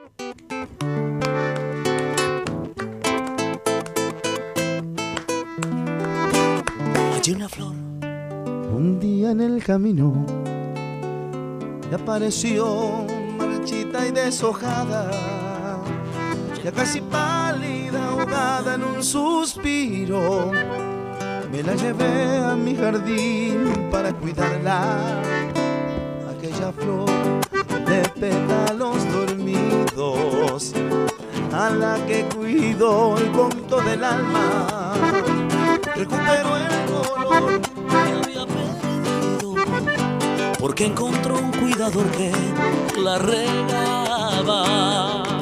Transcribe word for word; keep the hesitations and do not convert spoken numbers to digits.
Hallé una flor un día en el camino y apareció marchita y deshojada, ya casi pálida, ahogada en un suspiro. Me la llevé a mi jardín para cuidarla, aquella flor de pétalos dormidos, a la que cuido el conto del alma. Recuperó el color que había perdido, porque encontró un cuidador que la regaba.